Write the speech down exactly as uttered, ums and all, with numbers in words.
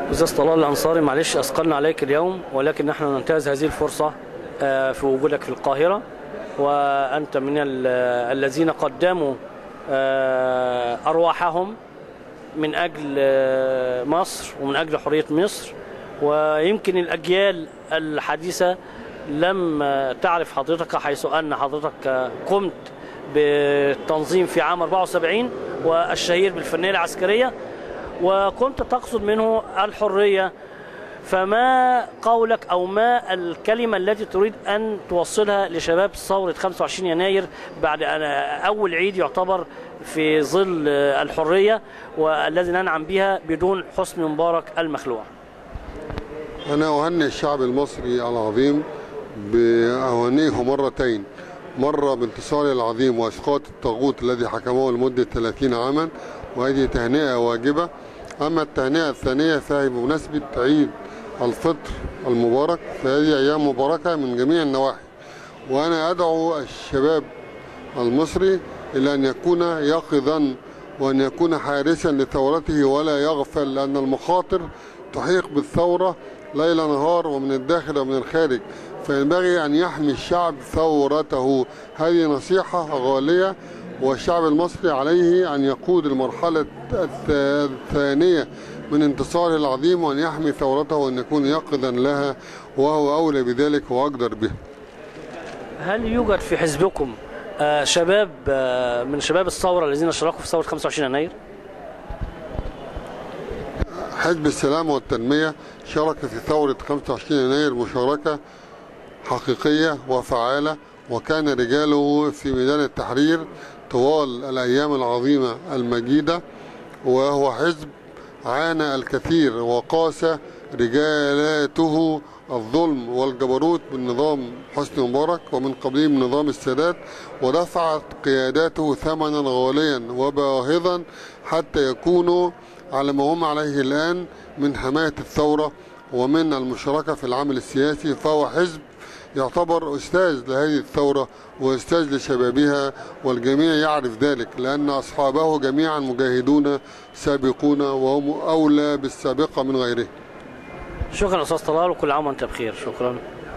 أستاذ طلال الأنصاري، معلش أثقلنا عليك اليوم، ولكن نحن ننتهز هذه الفرصة في وجودك في القاهرة، وأنت من الذين قدموا أرواحهم من أجل مصر ومن أجل حرية مصر. ويمكن الأجيال الحديثة لم تعرف حضرتك، حيث أن حضرتك قمت بالتنظيم في عام أربعة وسبعين والشهير بالفنية العسكرية، وكنت تقصد منه الحرية. فما قولك أو ما الكلمة التي تريد أن توصلها لشباب ثورة خمسة وعشرين يناير بعد أن أول عيد يعتبر في ظل الحرية والذي ننعم بها بدون حسني مبارك المخلوع؟ أنا أهنئ الشعب المصري العظيم بأهنئه مرتين، مرة بانتصاره العظيم وإسقاط الطاغوت الذي حكمه لمدة ثلاثين عاما، وهذه تهنئة واجبة. أما التهنئة الثانية فهي بمناسبة عيد الفطر المبارك، فهذه أيام مباركة من جميع النواحي. وأنا أدعو الشباب المصري إلى أن يكون يقظا وأن يكون حارسا لثورته ولا يغفل، لأن المخاطر تحيق بالثورة ليل نهار ومن الداخل ومن الخارج، فينبغي أن يحمي الشعب ثورته. هذه نصيحة غالية، والشعب المصري عليه أن يقود المرحلة الثانية من انتصاره العظيم، وأن يحمي ثورته وأن يكون يقظا لها، وهو أولى بذلك وأقدر به. هل يوجد في حزبكم شباب من شباب الثورة الذين اشتركوا في ثورة خمسة وعشرين يناير؟ حزب السلام والتنمية شارك في ثورة خمسة وعشرين يناير مشاركة حقيقية وفعالة، وكان رجاله في ميدان التحرير طوال الأيام العظيمة المجيدة. وهو حزب عانى الكثير وقاس رجالاته الظلم والجبروت من نظام حسني مبارك ومن قبله من نظام السادات، ودفعت قياداته ثمنا غاليا وباهظا حتى يكونوا على ما هم عليه الآن من حماية الثورة ومن المشاركة في العمل السياسي. فهو حزب يعتبر أستاذ لهذه الثورة وأستاذ لشبابها، والجميع يعرف ذلك، لأن أصحابه جميعا مجاهدون سابقون وهم أولى بالسابقة من غيره. شكرا أستاذ طلال، وكل عام وأنت بخير. شكرا.